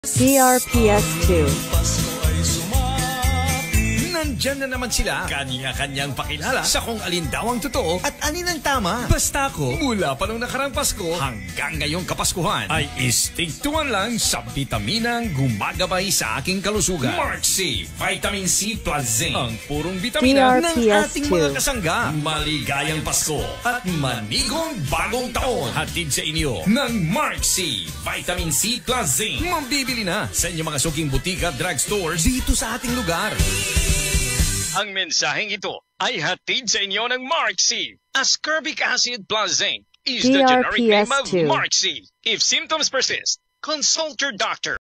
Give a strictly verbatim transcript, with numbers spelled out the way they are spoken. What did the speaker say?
D R P S two. Nandyan na naman sila, kanya-kanyang pakilala sa kung alin daw ang totoo at alin ang tama. Basta ako, mula pa nung nakarang Pasko hanggang ngayong Kapaskuhan, ay istigtuan lang sa bitaminang gumagabay sa aking kalusugan. MarkCee Vitamin C Plus Zinc, ang purong bitamina ng ating mga kasangga. Maligayang Pasko at manigong bagong taon. Hatid sa inyo ng MarkCee Vitamin C Plus Zinc. Mabibili na sa inyong mga suking butika at drugstores dito sa ating lugar. Ang mensaheng ito ay hatid sa inyo ng MarkCee. Ascorbic acid plus zinc is the generic name of MarkCee. If symptoms persist, consult your doctor.